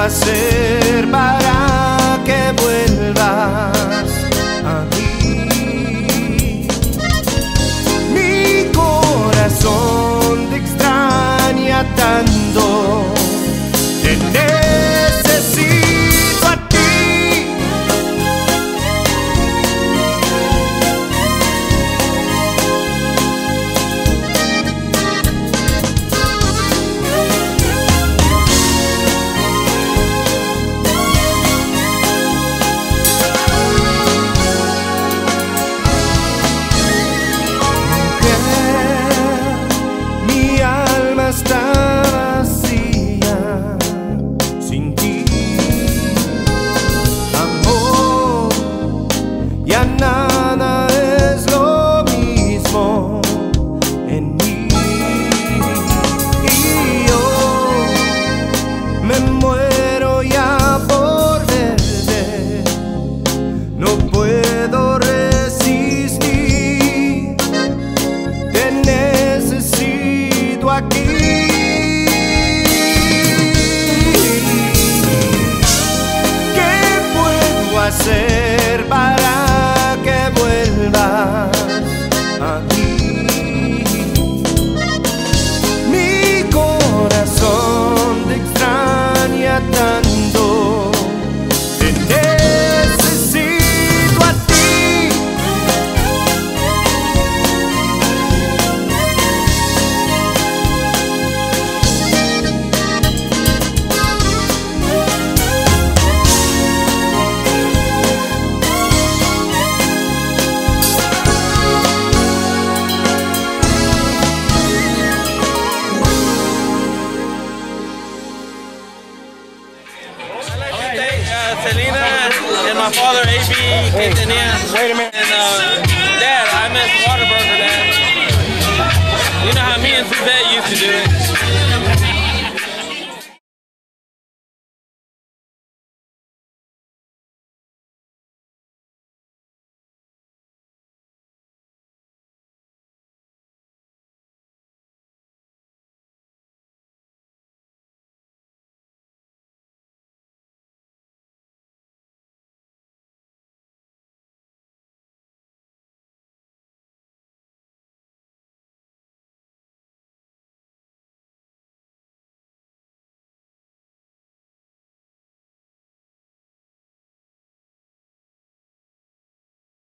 hacer para que vuelvas a mí? Mi corazón te extraña tanto, te necesito a ti. Está vacía sin ti, amor, ya nada es lo mismo en mí, y yo me muero ya por verte, no puedo resistir, te necesito aquí. Hacer para que vuelvas a mí. Mi corazón te extraña tanto, te necesito a ti. Selena and my father, AB, Quintanilla. Wait a minute. And Dad, I miss Whataburger, Dad. You know how me and Suzette used to do it.